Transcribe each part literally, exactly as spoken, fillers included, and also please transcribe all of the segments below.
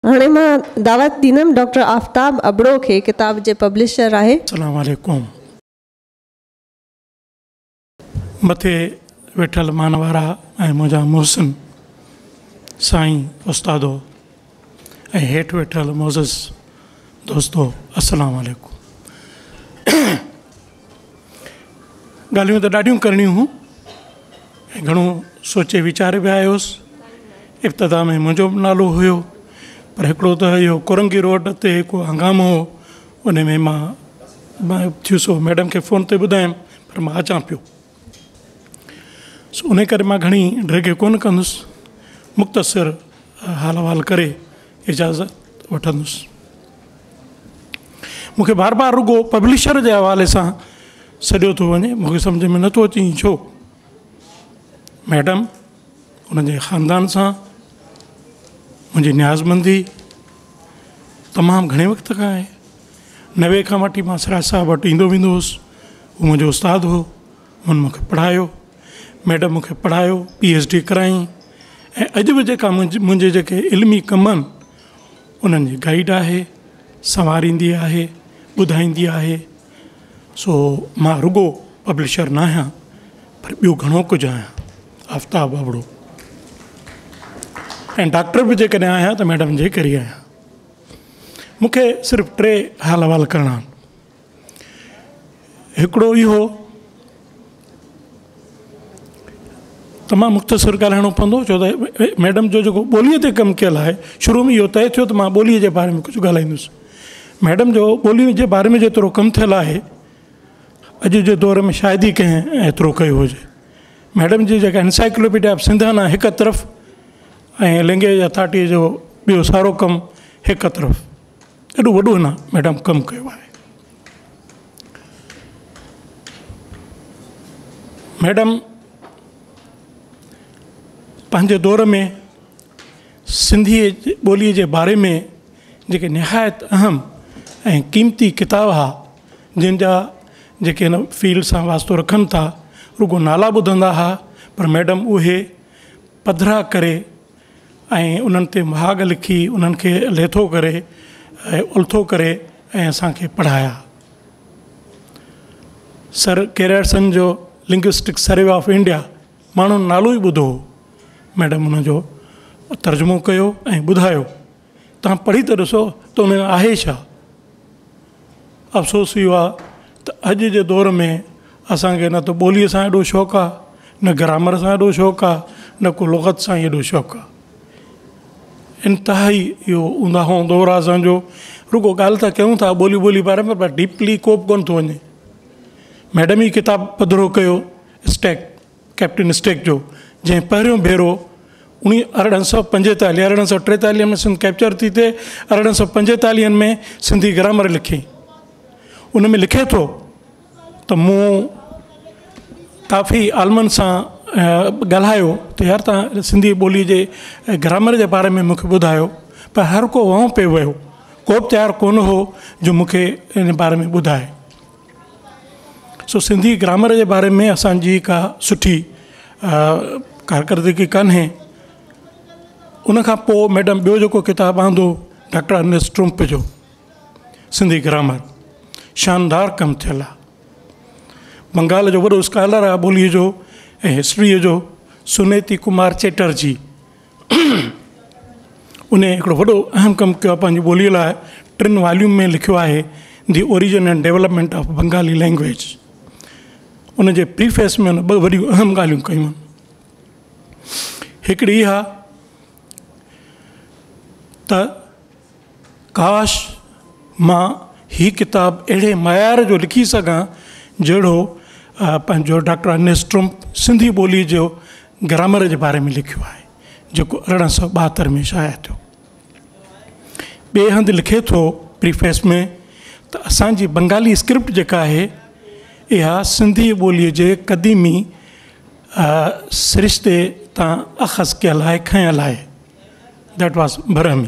हाणे मां दावत ॾींदमि डॉक्टर आफ्ताब अबड़ो खे, किताब जे पब्लिशर आहे। अस्सलाम वालेकुम। मथे वेठल मानवारा ऐं मुंहिंजा मुहसिन साईं उस्तादो ऐं हेठि वेठल मोज़स दोस्तो, अस्सलाम वालेकुम। ॻाल्हियूं त ॾाढियूं करणियूं हुयूं ऐं घणो सोचे वीचारे बि आयो हुउसि। इब्तिदा में मुंहिंजो बि नालो हुयो, पर हिकिड़ो त इहो कुरंगी रोड ते हिकु हंगामो हो, उन में मां मां थियो सो मैडम खे फ़ोन ते ॿुधायमि, पर मां अचां पियो। सो उन करे मां घणी ड्रेगे कोन कंदुसि, मुख़्तसिर हाल अहिवाल करे इजाज़त वठंदुसि। मूंखे बार बार रुगो पब्लिशर जे हवाले सां सॼो थो वञे, मूंखे सम्झ में नथो अचे छो। मैडम उनजे ख़ानदान सां मुंहिंजी न्याज़मंदी तमामु घणे वक़्त खां आहे। नवे खां वठी मां सिराज साहिब वटि ईंदो वेंदो हुउसि। उहो मुंहिंजो उस्तादु हो, हुन मूंखे पढ़ायो। मैडम मूंखे पढ़ायो, पी एच डी कराई ऐं अॼु बि जेका मुंहिंजे मुंहिंजे जेके इल्मी कम आहिनि उन्हनि जी गाइड आहे, संवारींदी आहे, ॿुधाईंदी आहे। सो मां रुगो पब्लिशर न आहियां, पर ॿियो घणो कुझु आहियां। आफ्ताब अबड़ो ऐं डॉक्टर बि जेकॾहिं आहियां त मैडम जे करे आहियां। मूंखे सिर्फ़ु टे हाल अहिवाल करणा आहिनि। हिकिड़ो इहो तमामु मुख़्तसिर ॻाल्हाइणो पवंदो, छो त मैडम जो जेको ॿोलीअ ते कमु कयलु आहे, शुरू में इहो तइ थियो त मां ॿोलीअ जे बारे में कुझु ॻाल्हाईंदुसि। मैडम जो ॿोलीअ जे बारे में जेतिरो कमु थियलु आहे, अॼु जे दौर में शायदि ई कंहिं एतिरो कयो हुजे। मैडम जी जेका एनसाइक्लोपीडिया ऑफ सिंधियाना हिकु तरफ़ ऐं लैंग्वेज अथॉरिटी जो ॿियो सारो कमु हिकु तरफ़, एॾो वॾो न मैडम कमु कयो आहे। मैडम पंहिंजे दौर में सिंधी ॿोलीअ जे बारे में जेके निहायत अहम ऐं क़ीमती किताब हुआ, जिन जा जेके हिन फील्ड सां वास्तो रखनि था, रुगो नाला ॿुधंदा हुआ, पर मैडम उहे पधरा करे ऐं उन्हनि ते महाग लिखी, उन्हनि खे लेथो करे ऐं उल्थो करे ऐं असांखे पढ़ाया। सर केरियरसन जो लिंग्विस्टिक सर्वे ऑफ इंडिया, माण्हुनि नालो ई ॿुधो हो, मैडम उनजो तर्जुमो कयो ऐं ॿुधायो। तव्हां पढ़ी त ॾिसो त उन में आहे छा। अफ़सोस इहो आहे त अॼु जे दौर में असांखे न त ॿोलीअ सां एॾो शौक़ु आहे, न ग्रामर सां एॾो शौक़ु आहे, न को लुग़त सां एॾो शौक़ु आहे। इंतिहाई इहो ऊंदाहो दौरु आहे असांजो। रुगो ॻाल्हि था कयूं था ॿोली ॿोली बारे में, पर डीपली को बि कोन थो वञे। मैडम ई किताबु पधिरो कयो स्टैक, कैप्टन स्टैक जो, जंहिं पहिरियों भेरो उणिवीह अरिड़हं सौ पंजेतालीह अरिड़हं सौ टेतालीह में सिंध कैप्चर थी थिए, अरिड़हं सौ पंजेतालीह में सिंधी ग्रामर लिखी। उन में लिखे थो त मूं काफ़ी आलमनि सां ॻाल्हायो त यार तव्हां सिंधी ॿोलीअ जे ग्रामर जे बारे में मूंखे ॿुधायो, पर हर को वहों पियो वियो, को बि तयारु कोन हो जो मूंखे इन बारे में ॿुधाए। सो सिंधी ग्रामर जे बारे में असांजी का सुठी कारकर्दगी कान्हे। उनखां पोइ मैडम ॿियो जेको किताबु आंदो डॉक्टर अर्नेस्ट ट्रुम्प जो सिंधी ग्रामर, शानदार कमु थियल आहे। बंगाल जो वॾो स्कॉलर आहे ॿोलीअ जो ऐं हिस्ट्रीअ जो, सुनेती कुमार चैटर्जी, उन हिकिड़ो वॾो अहम कमु कयो आहे पंहिंजी ॿोलीअ लाइ। टिनि वॉल्यूम में लिखियो आहे the origin and development of Bengali language. उन जे प्रीफेस में ॿ वॾियूं अहम ॻाल्हियूं कयूं आहिनि। हिकिड़ी इहा त काश मां ही किताबु अहिड़े मयार जो लिखी सघां जहिड़ो पंहिंजो डॉक्टर अर्नेस्ट ट्रुम्प सिंधी ॿोलीअ जो ग्रामर जे बारे में लिखियो आहे, जेको अरिड़हं सौ ॿाहतरि में शाया थियो। ॿिए हंधि लिखे थो प्रीफेस में त असांजी बंगाली स्क्रिप्ट जेका आहे, इहा सिंधी ॿोलीअ जे क़दीमी सिरिश्ते तां अख़ज़ कयल आहे, खयल आहे। दैट वॉज बरहमी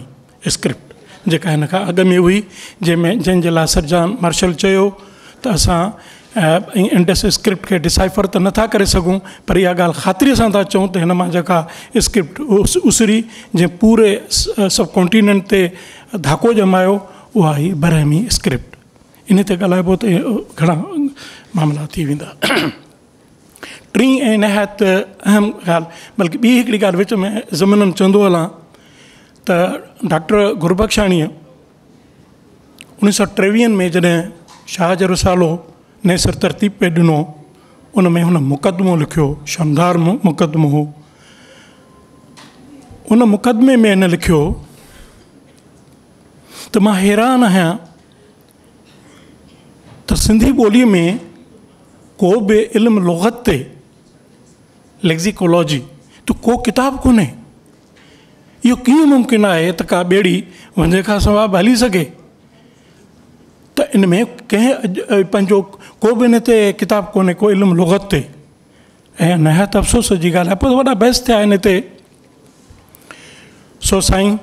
स्क्रिप्ट, जेका हिन खां अॻु में हुई, जंहिंमें जंहिंजे लाइ सरजान मार्शल चयो त असां इंडस स्क्रिप्ट के डिसाइफर तो नथा करे सघूं, पर इहा ॻाल्हि ख़ातिरीअ सां था चऊं त हिन मां जेका स्क्रिप्ट उस उसरी जंहिं पूरे सब कॉन्टिनेंट ते धाको ॼमायो उहा ही बरहमी स्क्रिप्ट। इन ते ॻाल्हाइबो त घणा मामला थी वेंदा। टी ऐं निहायत अहम ॻाल्हि, बल्कि ॿी हिकिड़ी ॻाल्हि विच में ज़मीननि चवंदो हलां त डॉक्टर गुरबख्शाणीअ उणिवीह सौ टेवीह में जॾहिं शाह जो रिसालो नैसर तरतीब पे ॾिनो, उन में हुन मुक़दमो लिखियो, शानदार मुक़दमो हो। उन मुक़दमे में हिन लिखियो त मां हैरान आहियां त सिंधी ॿोलीअ में को बि इल्मु लुग़त ते लेक्सिकोलॉजी तो को किताब कोन्हे। इहो कीअं मुमकिन आहे त का ॿेड़ी वंझे खां सवाइ हली सघे? त इन में कंहिं पंहिंजो को बि इन ते किताब कोन्हे, को इल्मु लुग़त ते। ऐं निहायत अफ़सोस जी ॻाल्हि आहे, पोइ वॾा बहस थिया इन ते। सो साईं,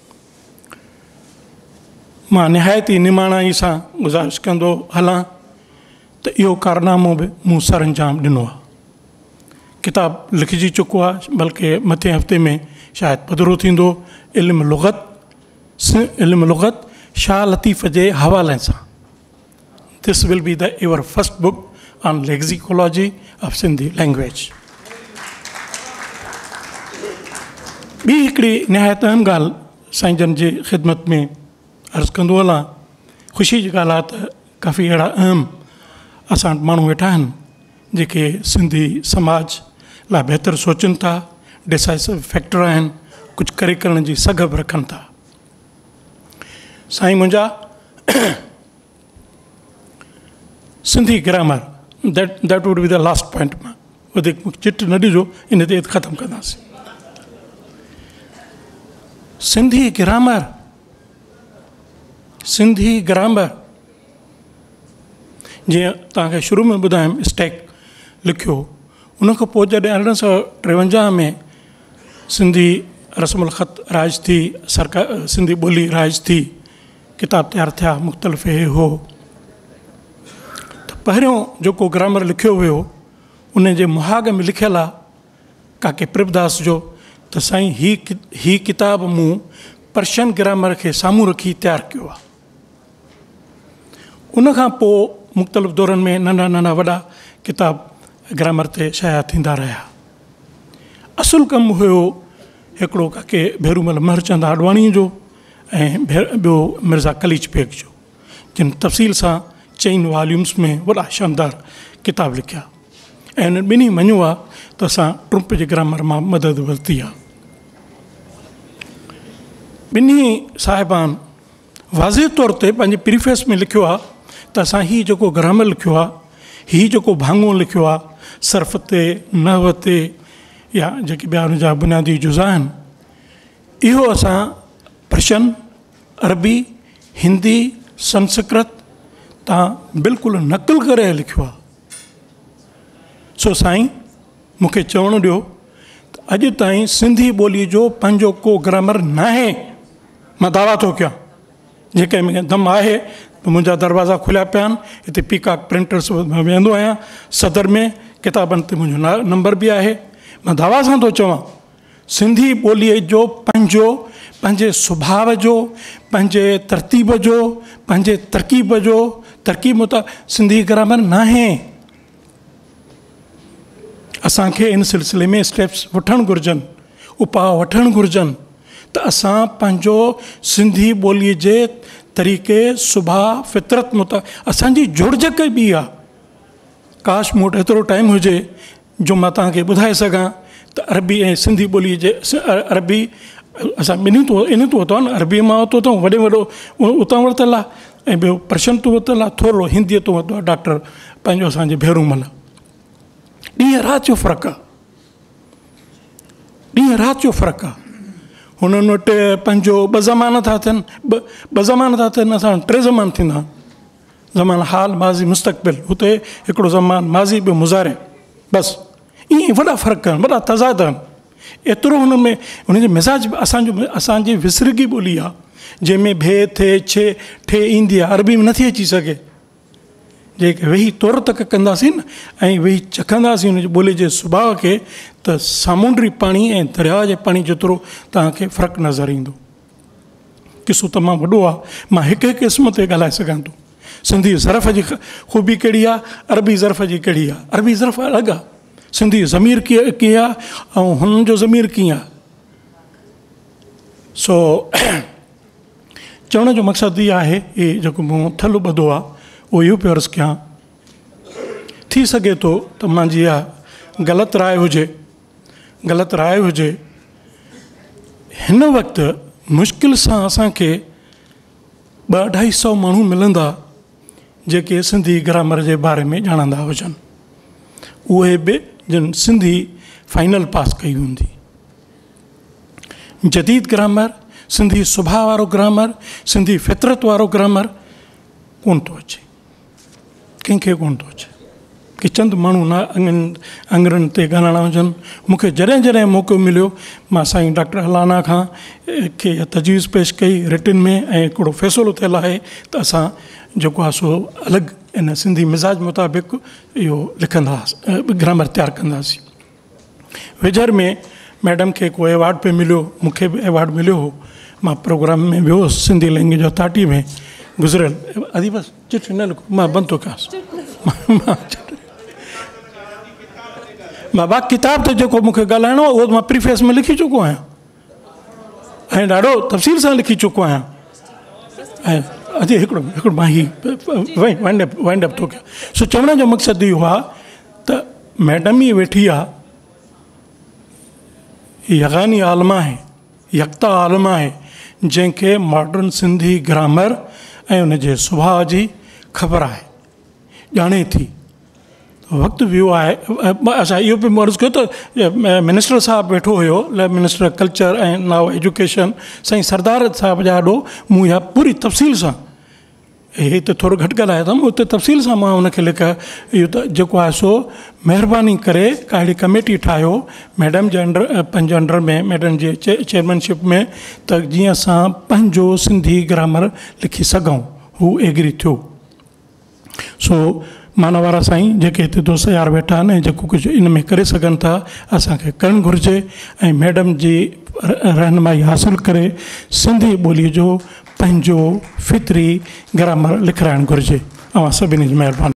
मां निहायत ई निमाणाई सां गुज़ारिश कंदो हलां त इहो कारनामो बि मूं सर अंजाम ॾिनो आहे। किताब लिखिजी चुको आहे, बल्कि मथे हफ़्ते में शायदि पधिरो थींदो। इल्मु लुग़त इल्मु लुग़त शाह लतीफ़ जे हवाले सां। This will be the ever first book on lexicology of Sindhi language. ॿी हिकिड़ी निहायत अहम ॻाल्हि साईं जन जी ख़िदमत में अर्ज़ु कंदो हलां। ख़ुशी जी ॻाल्हि आहे त काफ़ी अहिड़ा अहम असां वटि माण्हू वेठा आहिनि जेके सिंधी समाज लाइ बहितर सोचनि था, डिसाइसिव फैक्टर आहिनि, कुझु करे करण जी सघ बि रखनि था। साईं मुंहिंजा Sindhi grammar, that that would be the last point. मां वधीक चिट न ॾिजो, इन ते ख़तमु कंदासीं। सिंधी ग्रामर सिंधी ग्रामर जीअं तव्हांखे शुरू में ॿुधायमि स्टैक लिखियो, उन खां पोइ जॾहिं अरिड़हं सौ टेवंजाह में सिंधी रस्मुल ख़त राज थी, सरकार सिंधी ॿोली राज थी, किताब तयारु थिया, मुख़्तलिफ़ हे हो, त पहिरियों जेको ग्रामर लिखियो हुयो उन जे मुहाग में लिखियलु आहे काके प्रेमदास जो त साईं ही ही किताब मूं पर्शियन ग्रामर खे साम्हूं रखी तयारु कयो आहे। उन खां पोइ मुख़्तलिफ़ दौरनि में नंढा नंढा वॾा किताब ग्रामर ते शाया थींदा रहिया। असुलु कमु हुयो हिकिड़ो काके भेरूमल महरचंद आडवाणी जो ऐं ॿियो मिर्ज़ा कलीच बेग जो, जिन तफ़सील सां चइनि वॉल्यूम्स में वॾा शानदार किताब लिखिया। ऐं उन्हनि ॿिन्ही मञियो आहे त असां ट्रुम्प जे ग्रामर मां मदद वरिती आहे। ॿिन्ही साहिबान वाज़े तौर ते पंहिंजे प्रीफेस में लिखियो आहे त असां हीउ जेको ग्रामर लिखियो आहे, हीउ जेको भाङो लिखियो आहे सर्फ़ ते, नहव ते, या जेके ॿिया हुनजा बुनियादी जुज़ा आहिनि, इहो असां पर्शियन, अरबी, हिंदी, संस्कृत तव्हां बिल्कुलु नक़ुल करे लिखियो आहे। सो साईं मूंखे चवणु ॾियो त अॼु ताईं सिंधी ॿोलीअ जो पंहिंजो को ग्रामर न आहे। मां दावा थो कयां, जेके में दम आहे त मुंहिंजा दरवाज़ा खुलिया पिया आहिनि। हिते पीकॉक प्रिंटर्स मां वेंदो आहियां, सदर में किताबनि ते मुंहिंजो ना नंबर बि आहे। मां दावा सां थो चवां, सिंधी ॿोलीअ जो पंहिंजो पंहिंजे सुभाउ जो, पंहिंजे तरतीब जो, पंहिंजे तरकीब जो, तरकीब मुताबिक़ सिंधी ग्रामर न आहे। असांखे इन सिलसिले में स्टेप्स वठणु घुरिजनि, उपाउ वठणु घुरिजनि त असां पंहिंजो सिंधी ॿोलीअ जे तरीक़े, सुभाउ, फितरत मुताबिक़ असांजी जुड़जक बि आहे। काश मूं वटि एतिरो टाइम हुजे जो मां तव्हांखे ॿुधाए सघां त अरबी ऐं सिंधी ॿोलीअ जे अरबी असां ॿिन्ही तो इन तो वरितो आहे न, अरबी मां वरितो अथऊं वॾे वॾो उतां वरितलु आहे, ऐं ॿियो पर्शियन तो वरितलु आहे, थोरो हिंदीअ तो वरितो आहे डॉक्टर पंहिंजो असांजे भेरूमल। ॾींहं राति जो फ़र्क़ु आहे, ॾींहं राति जो फ़र्क़ु आहे। हुननि वटि पंहिंजो ॿ ज़मान था थियनि, ॿ ॿ ज़मान था थियनि, असां टे ज़मान थींदा आहिनि। ज़मान हाल, माज़ी, मुस्तक़बिल, हुते हिकिड़ो ज़मान माज़ी, ॿियो मुज़ारे, बसि ईअं वॾा फ़र्क़ु आहिनि, वॾा तज़ाद आहिनि। एतिरो हुन में हुनजे मिज़ाज असांजो असांजी विसरगी ॿोली आहे, जंहिंमें भे थे छे ठे ईंदी आहे, अरबी में नथी अची सघे। जेके वेही तौर तक कंदासीं न ऐं वेही चखंदासीं उन ॿोली जे सुभाउ खे त सामुंडी पाणी ऐं दरिया जे पाणी जेतिरो तव्हांखे फ़र्क़ु नज़र ईंदो। किसो तमामु वॾो आहे, मां हिकु हिकु क़िस्म ते ॻाल्हाए सघां थो। सिंधी ज़रफ़ जी ख़ूबी कहिड़ी आहे, अरबी ज़रफ़ जी कहिड़ी आहे। अरबी ज़रफ़ अलॻि आहे, सिंधी ज़मीर कीअं कीअं आहे ऐं हुननि जो ज़मीर कीअं आहे। सो चवण जो मक़सदु इहो आहे, इहे जेको मूं थलो ॿधो आहे उहो इहो पियो अर्ज़ु कयां, थी सघे थो त मुंहिंजी इहा ग़लति राय हुजे, ग़लति राय हुजे। हिन वक़्तु मुश्किल सां असांखे ॿ अढाई सौ माण्हू मिलंदा जेके सिंधी ग्रामर जे बारे में ॼाणंदा हुजनि, उहे बि जिन सिंधी फाइनल पास कई हूंदी। जदीद ग्रामर, सिंधी सुभाउ वारो ग्रामर, सिंधी फितरत वारो ग्रामर कोन थो अचे, कंहिंखे कोन थो अचे कि चंद माण्हू न अंगनि अंग्रनि ते ॻाल्हाइणा हुजनि। मूंखे जॾहिं जॾहिं मौक़ो मिलियो मां साईं डॉक्टर हलाना खां खे तजवीज़ पेश कई रिटिन में, ऐं हिकिड़ो फ़ैसिलो थियल आहे त असां जेको आहे सो अलॻि इन सिंधी मिज़ाज मुताबिक़ इहो लिखंदासीं, ग्रामर तयारु कंदासीं। वेझर में मैडम खे को एवॉर्ड पे मिलियो, मूंखे बि एवॉर्ड मिलियो हो। मां प्रोग्राम में वियो हुउसि सिंधी लैंग्वेज अथॉरिटी में गुज़िरियल। अदी बसि चिठी न लिखो, मां बंदि थो कयांसि। मां बा किताब ते जेको मूंखे ॻाल्हाइणो आहे उहो मां प्रीफेस में लिखी चुको आहियां ऐं ॾाढो तफ़सील सां लिखी चुको आहियां। ऐं अॼु हिकिड़ो हिकिड़ो मां ही वाइंड अप वाइंड अप थो कयां। सो चवण जो मक़सदु इहो आहे त मैडम ई वेठी आहे, यगानी आलम आहे, यकता आलम आहे, जंहिंखे मॉडर्न सिंधी ग्रामर ऐं उनजे सुभाउ जी ख़बर आहे, ॼाणे थी। वक़्तु वियो आहे। असां इहो बि अर्ज़ु कयो त मिनिस्टर साहिबु वेठो हुयो, मिनिस्टर कल्चर ऐं नाओ एजुकेशन साईं सरदार साहिब जा ॾो मूं इहा पूरी तफ़सील सां, हे त थोरो घटि ॻाल्हायो अथमि, उते तफ़सील सां मां हुनखे लिखा इहो त जेको आहे सो महिरबानी करे का अहिड़ी कमेटी ठाहियो मैडम जे अंडर, पंहिंजे अंडर में, मैडम जे चे चेयरमैनशिप में, त जीअं असां पंहिंजो सिंधी ग्रामर लिखी सघूं। हू एग्री थियो। सो माना वारा साईं जेके हिते दोस्त यार वेठा आहिनि, जेको कुझु इन में करे सघनि था असांखे करणु घुरिजे ऐं मैडम जी रहनुमाई हासिलु करे सिंधी ॿोलीअ जो पंहिंजो फितरी ग्रामर लिखाइणु घुरिजे। अवां सभिनी जी महिरबानी।